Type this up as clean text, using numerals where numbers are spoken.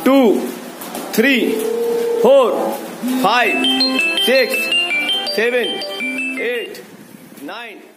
2 3 4 5 6 7 8 9